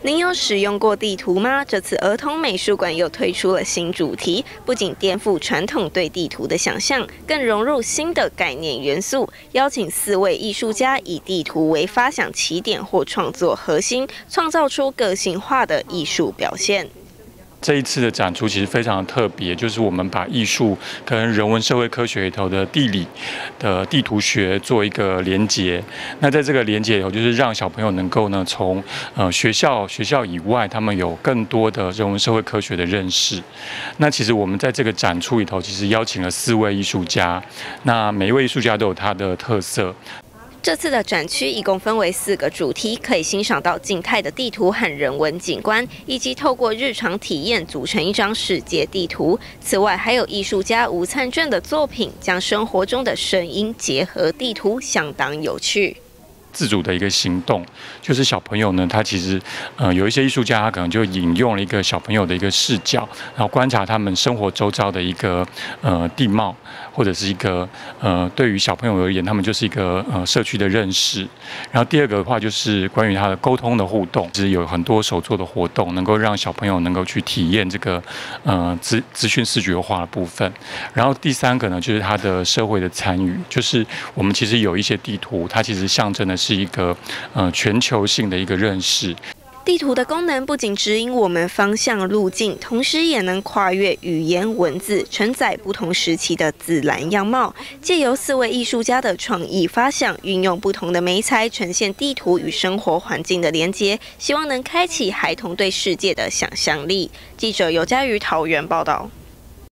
您有使用过地图吗？这次儿童美术馆又推出了新主题，不仅颠覆传统对地图的想象，更融入新的概念元素，邀请4位艺术家以地图为发想起点或创作核心，创造出个性化的艺术表现。 这一次的展出其实非常的特别，就是我们把艺术跟人文社会科学里头的地理的地图学做一个连结。那在这个连结里头，就是让小朋友能够呢从学校以外，他们有更多的人文社会科学的认识。那其实我们在这个展出里头，其实邀请了4位艺术家，那每一位艺术家都有他的特色。 这次的展区一共分为4个主题，可以欣赏到静态的地图和人文景观，以及透过日常体验组成一张世界地图。此外，还有艺术家吴灿卷的作品，将生活中的声音结合地图，相当有趣。 自主的一个行动，就是小朋友呢，他其实有一些艺术家，他可能就引用了一个小朋友的一个视角，然后观察他们生活周遭的一个地貌，或者是一个对于小朋友而言，他们就是一个社区的认识。然后第二个的话，就是关于他的沟通的互动，其实有很多手作的活动，能够让小朋友能够去体验这个资讯视觉化的部分。然后第3个呢，就是他的社会的参与，就是我们其实有一些地图，它其实象征的是一个全球性的一个认识。 地图的功能不仅指引我们方向路径，同时也能跨越语言文字，承载不同时期的自然样貌。借由4位艺术家的创意发想，运用不同的媒材，呈现地图与生活环境的连结，希望能开启孩童对世界的想象力。记者尤嘉瑜桃园报道。